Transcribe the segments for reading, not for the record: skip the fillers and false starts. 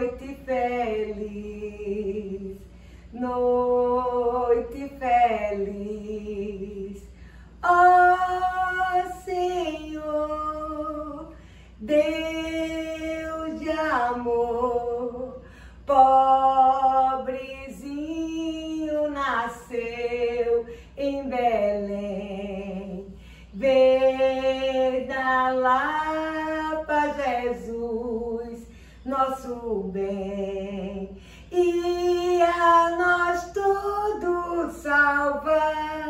noite feliz, noite feliz. Ó Senhor, Deus de amor, pobrezinho nasceu em Belém. Vem da Lapa, Jesus, nosso bem, e a nós tudo salva.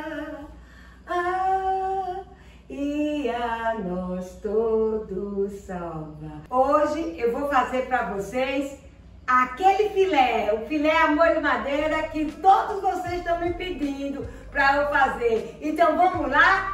E a nós todos salva. Hoje eu vou fazer para vocês aquele filé, o filé a molho madeira que todos vocês estão me pedindo para eu fazer. Então vamos lá?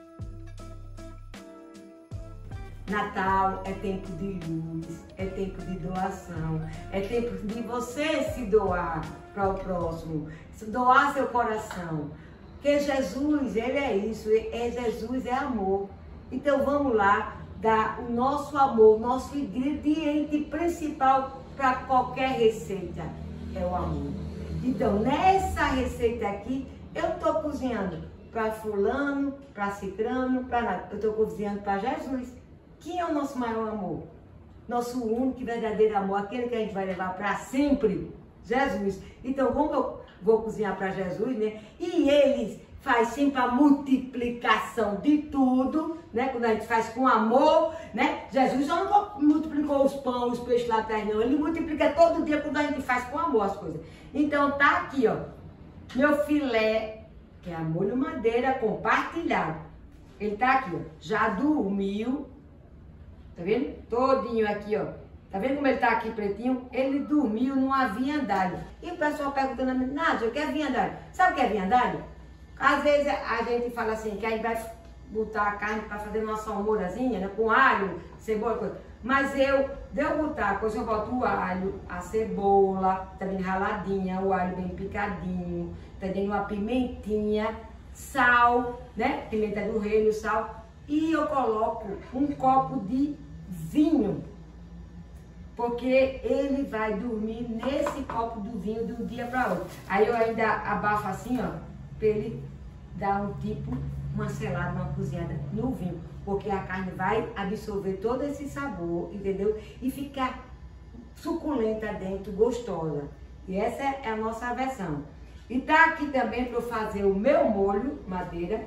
Natal é tempo de luz, é tempo de doação, é tempo de você se doar para o próximo, doar seu coração. Porque Jesus, Ele é isso, Jesus é amor. Então vamos lá dar o nosso amor, nosso ingrediente principal para qualquer receita, é o amor. Então nessa receita aqui, eu estou cozinhando para fulano, para cicrano, para nada. Eu estou cozinhando para Jesus. Quem é o nosso maior amor? Nosso único e verdadeiro amor, aquele que a gente vai levar para sempre, Jesus. Então, como eu vou cozinhar para Jesus, né? E ele faz sempre a multiplicação de tudo, né? Quando a gente faz com amor, né? Jesus só não multiplicou os pães, os peixes lá atrás, não. Ele multiplica todo dia quando a gente faz com amor as coisas. Então, tá aqui, ó, meu filé, que é a molho madeira compartilhado. Ele tá aqui, ó, já dormiu. Tá vendo? Todinho aqui, ó. Tá vendo como ele tá aqui pretinho? Ele dormiu numa vinhandalho. E o pessoal perguntando a mim, Nádia, o que é vinhandalho? Sabe o que é vinhandalho? Às vezes a gente fala assim, que a gente vai botar a carne para fazer uma salmourazinha, né? Com alho, cebola, coisa. Mas de eu botar, depois eu boto o alho, a cebola, tá vendo? Raladinha, o alho bem picadinho, tá vendo? Uma pimentinha, sal, né? Pimenta do reino, sal. E eu coloco um copo de vinho, porque ele vai dormir nesse copo do vinho de um dia para outro. Aí eu ainda abafo assim, ó, para ele dar uma selada, uma cozinhada no vinho, porque a carne vai absorver todo esse sabor, entendeu? E ficar suculenta dentro, gostosa. E essa é a nossa versão. E tá aqui também para eu fazer o meu molho madeira.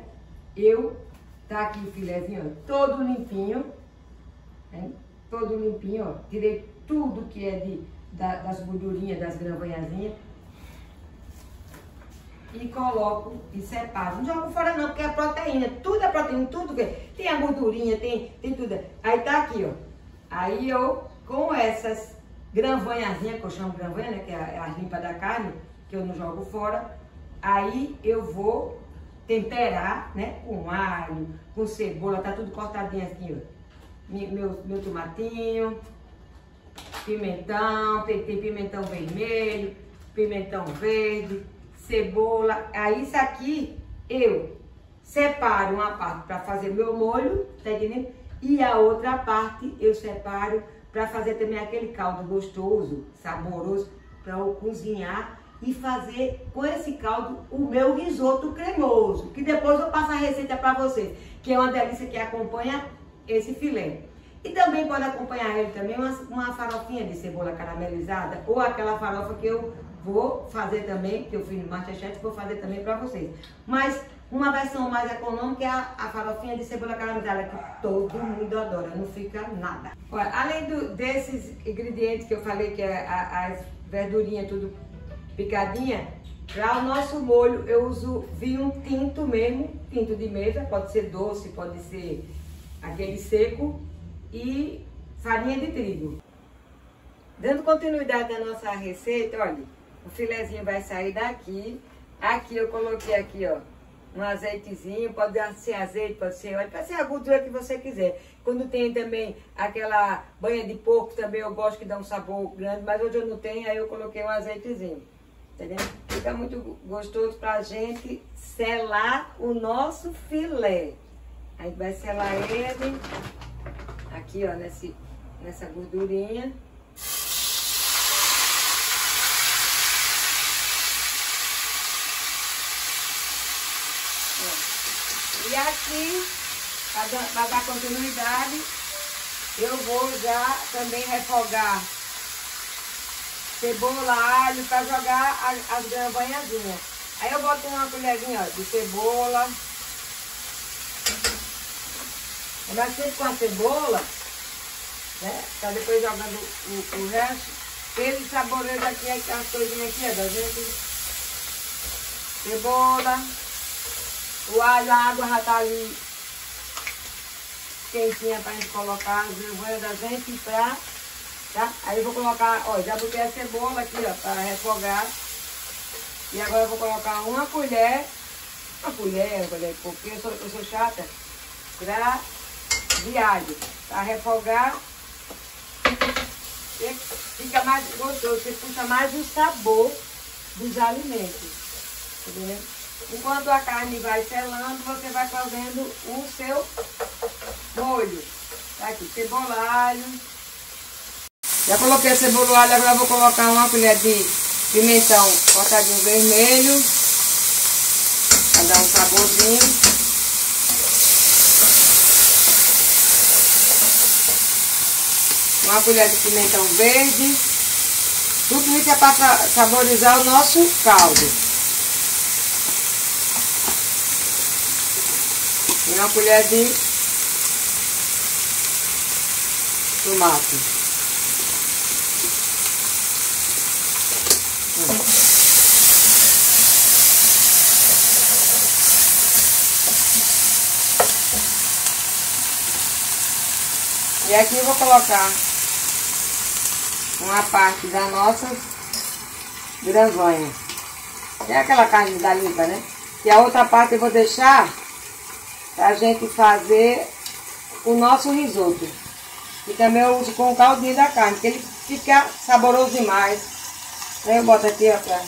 Tá aqui o filézinho, ó, todo limpinho, né? Todo limpinho, ó. Tirei tudo que é das gordurinhas, das granvanhazinhas. E coloco e separo. Não jogo fora não, porque é proteína. Tudo é proteína, tudo que tem a gordurinha, tem tudo. Aí tá aqui, ó. Aí eu, com essas granvanhazinhas, que eu chamo granvanha, né? Que é a limpa da carne, que eu não jogo fora. Aí eu vou temperar, né, com alho, com cebola, tá tudo cortadinho assim, ó. Meu tomatinho, pimentão, tem pimentão vermelho, pimentão verde, cebola. Aí isso aqui eu separo uma parte para fazer meu molho, tá entendendo? E a outra parte eu separo para fazer também aquele caldo gostoso, saboroso, para eu cozinhar e fazer com esse caldo o meu risoto cremoso, que depois eu passo a receita para vocês, que é uma delícia que acompanha esse filé. E também pode acompanhar ele também uma farofinha de cebola caramelizada, ou aquela farofa que eu vou fazer também, que eu fiz no MasterChef, vou fazer também para vocês. Mas uma versão mais econômica é a farofinha de cebola caramelizada, que todo mundo adora, não fica nada. Olha, além desses ingredientes que eu falei, que é as verdurinhas tudo picadinha, para o nosso molho eu uso vinho tinto mesmo, tinto de mesa, pode ser doce, pode ser aquele seco, e farinha de trigo. Dando continuidade à nossa receita, olha, o filezinho vai sair daqui. Aqui eu coloquei aqui, ó, um azeitezinho, pode ser azeite, pode ser óleo, pode ser a gordura que você quiser. Quando tem também aquela banha de porco também, eu gosto que dá um sabor grande, mas hoje eu não tenho, aí eu coloquei um azeitezinho. Entendeu? Fica muito gostoso pra gente selar o nosso filé. A gente vai selar ele aqui, ó, nessa gordurinha. E aqui, para dar continuidade, eu vou já também refogar cebola, alho, para jogar as grambanhazinhas. Aí eu boto uma colherzinha, ó, de cebola. Mas sempre com a cebola, né? Pra depois jogando o resto. Ele saboreia aqui, as coisinhas aqui, ó, da gente. Cebola. O alho, a água já tá ali quentinha pra gente colocar as grambanhas da gente pra, tá? Aí eu vou colocar, ó, já botei a cebola aqui, ó, pra refogar. E agora eu vou colocar uma colher, porque eu sou chata, de alho, para refogar. Fica mais gostoso, você puxa mais o sabor dos alimentos, entendeu? Enquanto a carne vai selando, você vai fazendo o seu molho. Tá aqui, cebola, alho. Já coloquei a cebola, alho, agora eu vou colocar uma colher de pimentão cortadinho vermelho, para dar um saborzinho. Uma colher de pimentão verde. Tudo isso é para saborizar o nosso caldo. E uma colher de tomate. E aqui eu vou colocar uma parte das nossas granzonhas. É aquela carne da limpa, né? E a outra parte eu vou deixar pra gente fazer o nosso risoto. E também eu uso com o caldinho da carne, porque ele fica saboroso demais. Aí eu boto aqui, ó, pra...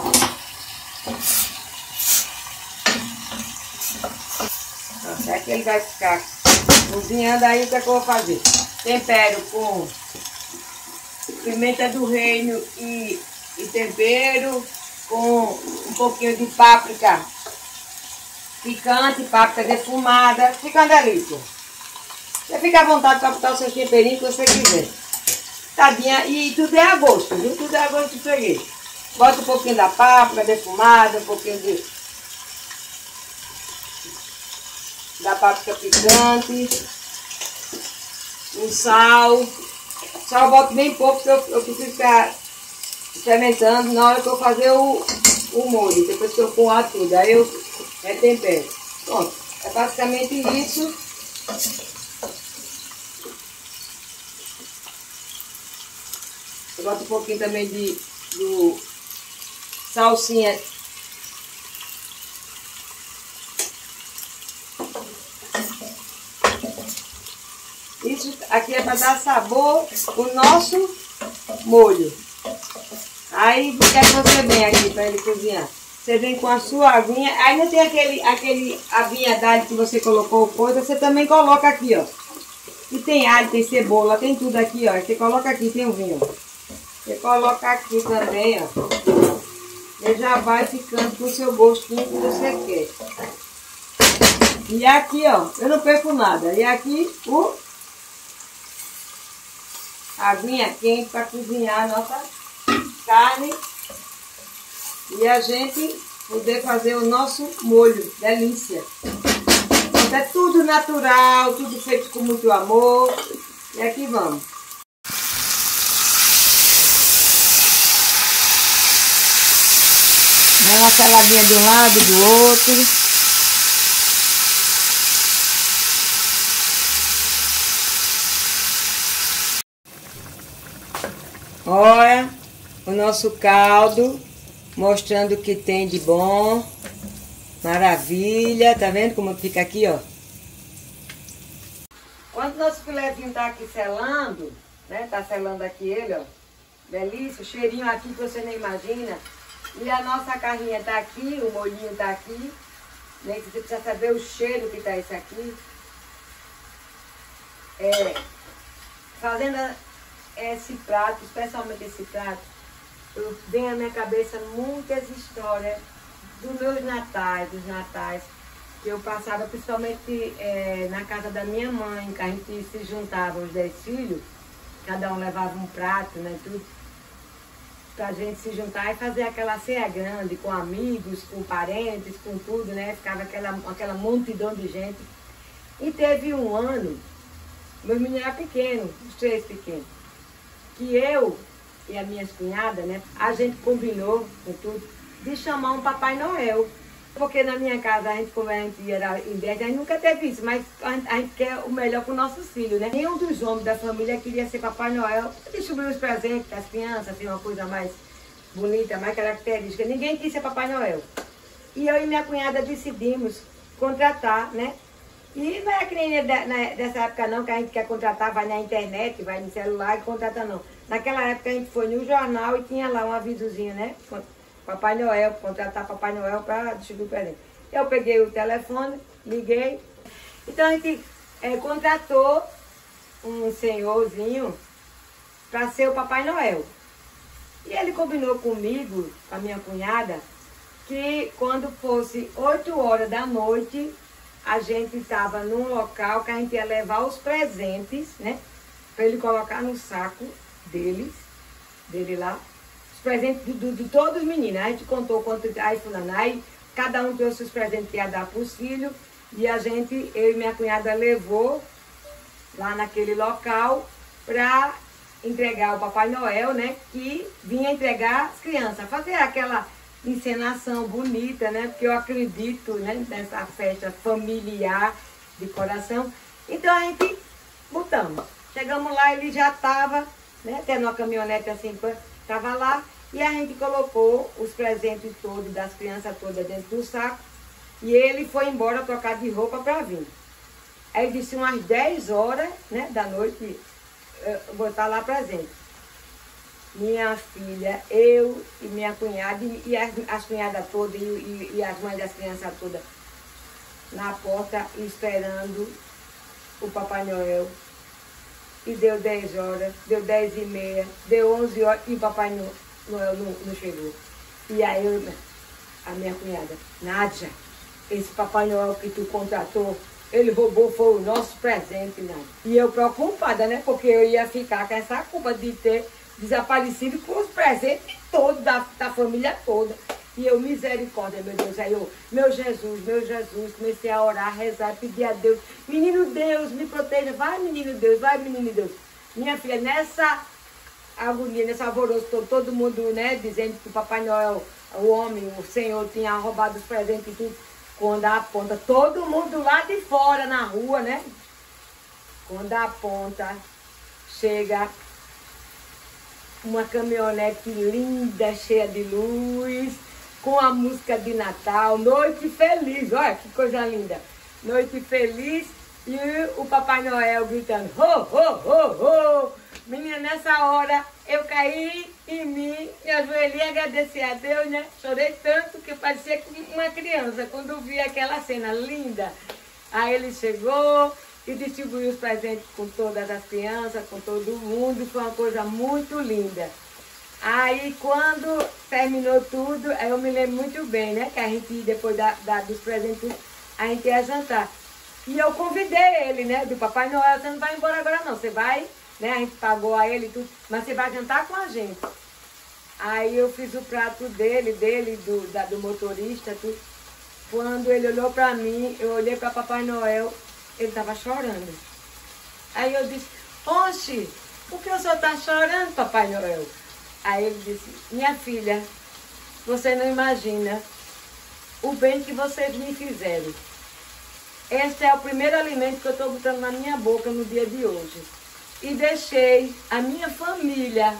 Nossa, aqui ele vai ficar cozinhando. Aí o que é que eu vou fazer? Tempero com pimenta do reino e tempero, com um pouquinho de páprica picante, páprica defumada. Fica uma delícia. Você fica à vontade para botar o seu temperinho que você quiser. Tadinha, e tudo é a gosto, viu? Tudo é a gosto do freguês. Bota um pouquinho da páprica defumada, um pouquinho da páprica picante, um sal. Sal eu boto bem pouco, porque eu preciso ficar fermentando na hora que eu fazer o molho. Depois que eu coar tudo, aí eu retempero. Pronto, é basicamente isso. Eu boto um pouquinho também do salsinha. Isso aqui é para dar sabor o nosso molho. Aí o que é que você vem aqui para ele cozinhar? Você vem com a sua aguinha. Aí não tem aquele aguinha d'alho que você colocou coisa, você também coloca aqui, ó. E tem alho, tem cebola, tem tudo aqui, ó. Você coloca aqui, tem o vinho. Você coloca aqui também, ó. Ele já vai ficando com o seu gostinho que você quer. E aqui, ó, eu não perco nada. E aqui a aguinha quente para cozinhar a nossa carne. E a gente poder fazer o nosso molho. Delícia. Então, é tudo natural, tudo feito com muito amor. E aqui vamos. Dá uma saladinha de um lado e do outro. Olha o nosso caldo, mostrando o que tem de bom. Maravilha, tá vendo como fica aqui, ó? Quando nosso filezinho tá aqui selando, né? Tá selando aqui ele, ó. Delícia, o cheirinho aqui que você nem imagina. E a nossa carninha tá aqui, o molhinho tá aqui. Né? Você precisa saber o cheiro que tá esse aqui. Fazendo esse prato, especialmente esse prato, vem à minha cabeça muitas histórias dos meus natais, Eu passava principalmente na casa da minha mãe, que a gente se juntava, os 10 filhos, cada um levava um prato, né, tudo, pra gente se juntar e fazer aquela ceia grande, com amigos, com parentes, com tudo, né, ficava aquela multidão de gente. E teve um ano, meus meninos eram pequenos, os 3 pequenos, que eu e as minhas cunhadas, né, a gente combinou com tudo de chamar um Papai Noel. Porque na minha casa, como a gente era em 10, a gente nunca teve isso, mas a gente quer o melhor para os nossos filhos, né? Nenhum dos homens da família queria ser Papai Noel, distribuir os presentes das crianças, assim, uma coisa mais bonita, mais característica. Ninguém quis ser Papai Noel. E eu e minha cunhada decidimos contratar, né? E não é que nem dessa época não, que a gente quer contratar, vai na internet, vai no celular e contrata não. Naquela época a gente foi no jornal e tinha lá um avisozinho, né? Papai Noel, contratar Papai Noel para distribuir presente. Eu peguei o telefone, liguei. Então a gente contratou um senhorzinho para ser o Papai Noel. E ele combinou comigo, com a minha cunhada, que quando fosse 8 horas da noite, a gente estava num local que a gente ia levar os presentes, né? Para ele colocar no saco dele lá. Presentes de todos os meninos. A gente contou quanto aí fulano, aí cada um trouxe os presentes que ia dar para os filhos e a gente, eu e minha cunhada levou lá naquele local para entregar o Papai Noel, né, que vinha entregar as crianças, fazer aquela encenação bonita, né, porque eu acredito, né, nessa festa familiar de coração. Então a gente botamos, chegamos lá, ele já estava, né, até numa caminhonete assim, estava lá, e a gente colocou os presentes todos, das crianças todas dentro do saco, e ele foi embora trocar de roupa para vir. Aí disse umas 10 horas, né, da noite, vou estar lá presente. Minha filha, eu e minha cunhada, e as cunhadas todas, e as mães das crianças todas, na porta, esperando o Papai Noel. E deu 10 horas, deu 10h30, deu 11 horas e o Papai Noel não chegou. E aí a minha cunhada, Nádia, esse Papai Noel que tu contratou, ele roubou, foi o nosso presente, Nádia. E eu preocupada, né? Porque eu ia ficar com essa culpa de ter desaparecido com os presentes todos, da família toda. E eu, misericórdia, meu Deus, aí eu, meu Jesus, comecei a orar, a rezar, pedir a Deus, menino Deus, me proteja, vai menino Deus, Minha filha, nessa agonia, nesse alvoroço todo mundo, né, dizendo que o Papai Noel, o homem, o Senhor tinha roubado os presentes e tudo, quando aponta, todo mundo lá de fora, na rua, né, quando aponta, chega uma caminhonete linda, cheia de luz, com a música de Natal, Noite Feliz, olha que coisa linda, Noite Feliz, e o Papai Noel gritando, ho, ho, ho, ho. Menina, nessa hora eu caí em mim, me ajoelhei e agradeci a Deus, né? Chorei tanto que parecia uma criança quando vi aquela cena linda. Aí ele chegou e distribuiu os presentes com todas as crianças, com todo mundo, foi uma coisa muito linda. Aí quando terminou tudo, eu me lembro muito bem, né? Que a gente, depois dos presentes, a gente ia jantar. E eu convidei ele, né? Do Papai Noel, você não vai embora agora não, você vai, né? A gente pagou a ele tudo, mas você vai jantar com a gente. Aí eu fiz o prato dele, do motorista, tudo. Quando ele olhou pra mim, eu olhei pra Papai Noel, ele tava chorando. Aí eu disse, oxe, por que o senhor tá chorando, Papai Noel? Aí ele disse, minha filha, você não imagina o bem que vocês me fizeram. Este é o primeiro alimento que eu estou botando na minha boca no dia de hoje. E deixei a minha família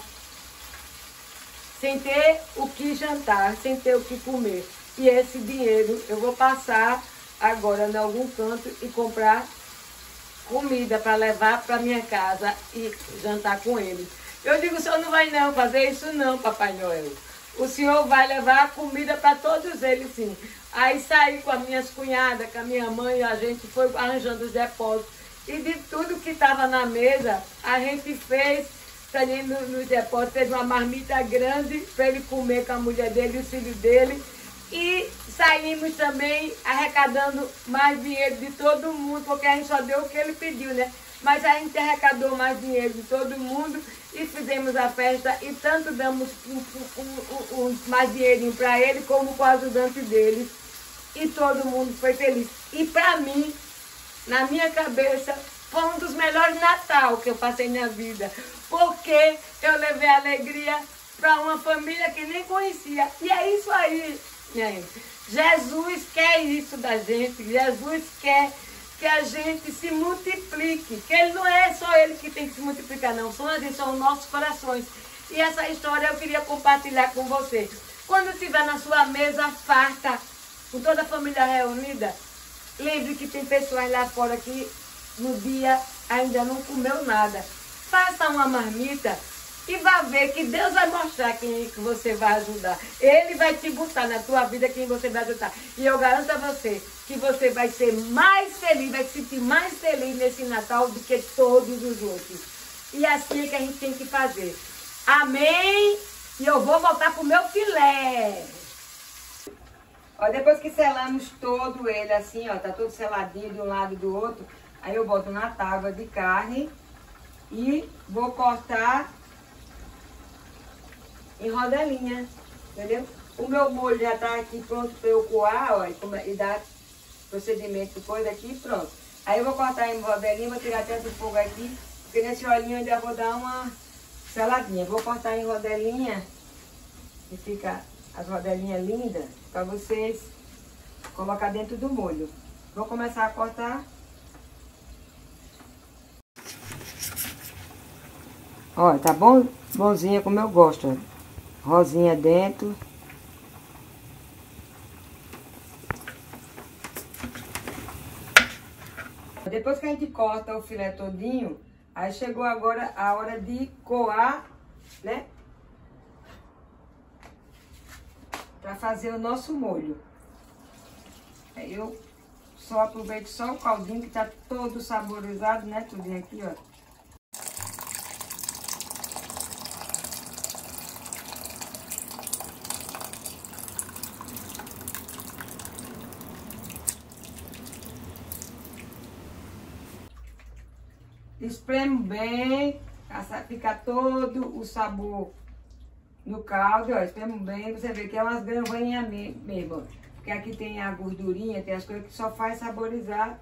sem ter o que jantar, sem ter o que comer. E esse dinheiro eu vou passar agora em algum canto e comprar comida para levar para minha casa e jantar com eles. Eu digo, o senhor não vai não fazer isso não, Papai Noel. O senhor vai levar comida para todos eles, sim. Aí saí com as minhas cunhadas, com a minha mãe, a gente foi arranjando os depósitos. E de tudo que estava na mesa, a gente fez, ali nos depósitos, fez uma marmita grande para ele comer com a mulher dele e os filhos dele. E saímos também arrecadando mais dinheiro de todo mundo, porque a gente só deu o que ele pediu, né? Mas a gente arrecadou mais dinheiro de todo mundo e fizemos a festa e tanto damos mais dinheirinho para ele como com o ajudante dele. E todo mundo foi feliz. E para mim, na minha cabeça, foi um dos melhores Natal que eu passei na vida. Porque eu levei alegria para uma família que nem conhecia. E é isso aí, gente. Jesus quer isso da gente. Jesus quer que a gente se multiplique. Que ele não é só ele que tem que se multiplicar, não. São os nossos corações. E essa história eu queria compartilhar com você. Quando estiver na sua mesa farta, com toda a família reunida, lembre que tem pessoas lá fora que no dia ainda não comeu nada. Faça uma marmita e vá ver que Deus vai mostrar quem que você vai ajudar. Ele vai te botar na tua vida quem você vai ajudar. E eu garanto a você que você vai ser mais feliz, vai se sentir mais feliz nesse Natal do que todos os outros. E assim é que a gente tem que fazer. Amém? E eu vou voltar pro meu filé. Ó, depois que selamos todo ele assim, ó, tá todo seladinho de um lado e do outro, aí eu boto na tábua de carne e vou cortar em rodelinha, entendeu? O meu molho já tá aqui pronto para eu coar, ó, e dar procedimento depois aqui, pronto. Aí eu vou cortar em rodelinha, vou tirar até do fogo aqui, porque nesse olhinho eu ainda vou dar uma seladinha. Vou cortar em rodelinha, que fica as rodelinhas lindas, para vocês colocar dentro do molho. Vou começar a cortar. Ó, tá bom? Bonzinha como eu gosto, ó. Rosinha dentro. Depois que a gente corta o filé todinho, aí chegou agora a hora de coar, né? Pra fazer o nosso molho. Aí eu só aproveito só o caldinho que tá todo saborizado, né? Tudinho aqui, ó. Espremo bem, fica todo o sabor no caldo, ó. Espremo bem, você vê que é umas grambanhas mesmo, ó. Porque aqui tem a gordurinha, tem as coisas que só faz saborizar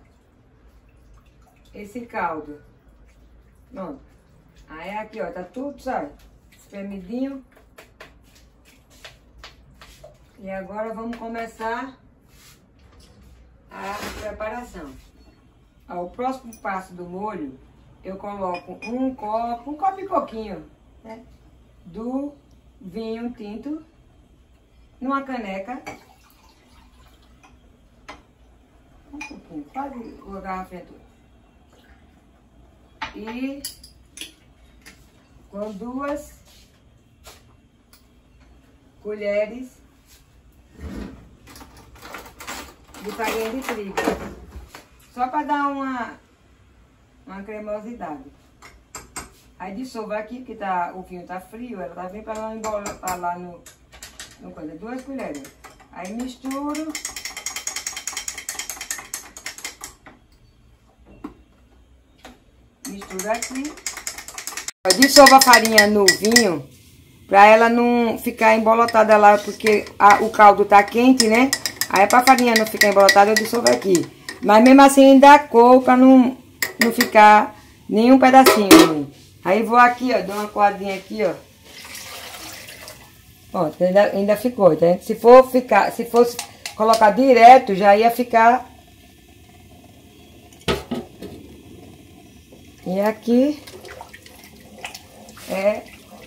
esse caldo. Pronto. Aí aqui, ó, tá tudo, sabe? Espremidinho. E agora vamos começar a preparação. Ó, o próximo passo do molho, eu coloco um copo e pouquinho, né, do vinho tinto numa caneca. Um pouquinho, quase a garrafinha toda. E com 2 colheres de farinha de trigo. Só para dar uma cremosidade. Aí dissolvo aqui, porque o vinho tá frio, ela tá bem para não embolotar lá no coisa. 2 colheres. Aí misturo. Misturo aqui. Eu dissolvo a farinha no vinho, para ela não ficar embolotada lá, porque o caldo tá quente, né? Aí pra farinha não ficar embolotada, eu dissolvo aqui. Mas mesmo assim ainda cor, pra não ficar nenhum pedacinho. Aí vou aqui, ó, dou uma coadinha aqui, ó. Ó, ainda ficou, tá? Se fosse colocar direto, já ia ficar. E aqui é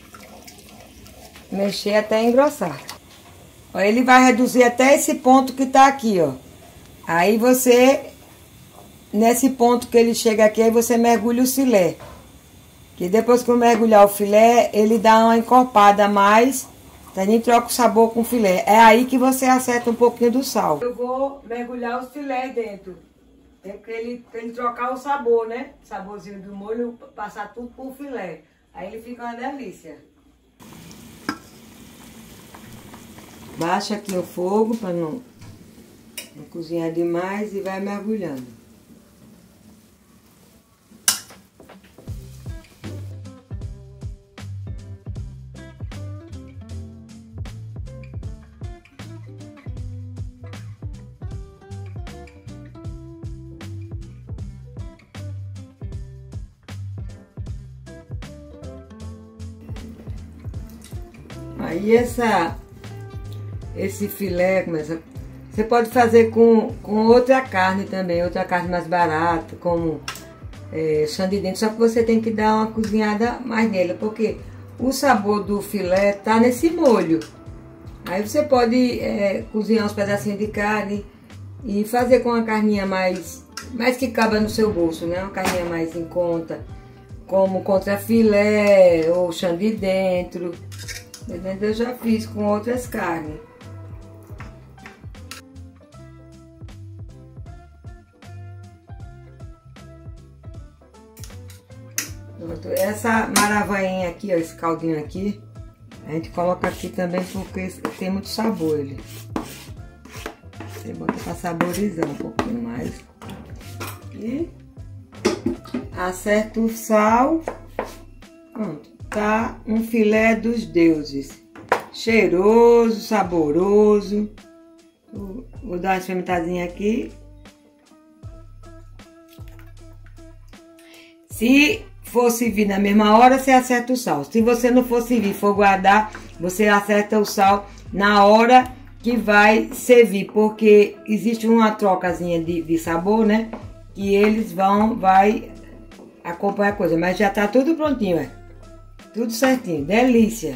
mexer até engrossar. Ó, ele vai reduzir até esse ponto que tá aqui, ó. Aí você, nesse ponto que ele chega aqui, aí você mergulha o filé. Que depois que eu mergulhar o filé, ele dá uma encorpada a mais, a gente troca o sabor com o filé. É aí que você acerta um pouquinho do sal. Eu vou mergulhar os filés dentro. Tem que ele trocar o sabor, né? O saborzinho do molho, passar tudo pro filé. Aí ele fica uma delícia. Baixa aqui o fogo para não cozinhar demais e vai mergulhando. Aí esse filé, você pode fazer com outra carne também, outra carne mais barata, como chã de dentro, só que você tem que dar uma cozinhada mais nele, porque o sabor do filé tá nesse molho. Aí você pode cozinhar uns pedacinhos de carne e fazer com uma carninha mais que caba no seu bolso, né? Uma carninha mais em conta, como contrafilé ou chã de dentro. Eu já fiz com outras carnes. Essa maravainha aqui, ó, esse caldinho aqui, a gente coloca aqui também porque tem muito sabor ele. Você bota pra saborizar um pouquinho mais. E acerta o sal. Pronto. Tá um filé dos deuses. Cheiroso, saboroso. Vou dar uma experimentadinha aqui. Se for servir na mesma hora, você acerta o sal. Se você não for servir, for guardar, você acerta o sal na hora que vai servir. Porque existe uma trocazinha de sabor, né? Que eles vai acompanhar a coisa. Mas já tá tudo prontinho, ó. Tudo certinho, delícia!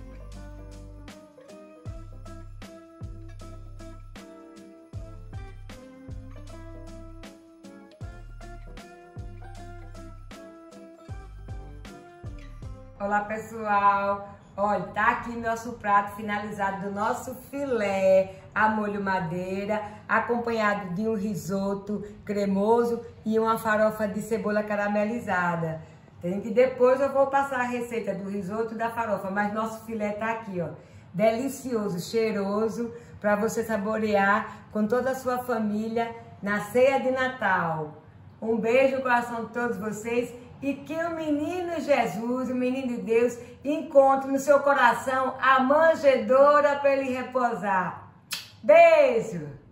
Olá pessoal, olha, tá aqui nosso prato finalizado do nosso filé a molho madeira, acompanhado de um risoto cremoso e uma farofa de cebola caramelizada. Depois eu vou passar a receita do risoto e da farofa, mas nosso filé tá aqui, ó, delicioso, cheiroso, para você saborear com toda a sua família na ceia de Natal. Um beijo no coração de todos vocês e que o menino Jesus, o menino de Deus, encontre no seu coração a manjedoura para ele repousar. Beijo!